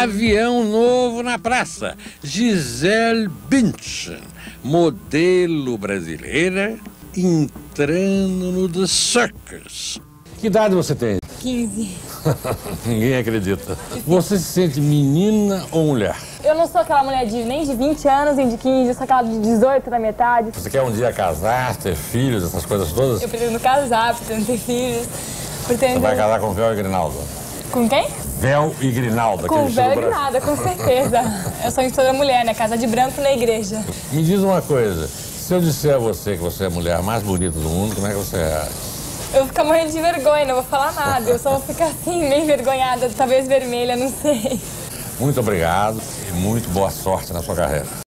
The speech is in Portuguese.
avião novo na praça. Gisele Bündchen, modelo brasileira, entrando no The Circus. Que idade você tem? 15. Ninguém acredita. Você se sente menina ou mulher? Eu não sou aquela mulher nem de 20 anos, nem de 15, eu sou aquela de 18 na metade. Você quer um dia casar, ter filhos, essas coisas todas? Eu pretendo casar, pretendo ter filhos, pretendo... Você vai casar com Véu e Grinalda? Com quem? Véu e Grinalda. Com Véu e Grinalda, com certeza. Eu sou de toda mulher, né? Casar de branco na igreja. Me diz uma coisa, se eu disser a você que você é a mulher mais bonita do mundo, como é que você reage? Eu vou ficar morrendo de vergonha, não vou falar nada. Eu só vou ficar assim, meio envergonhada, talvez vermelha, não sei. Muito obrigado e muito boa sorte na sua carreira.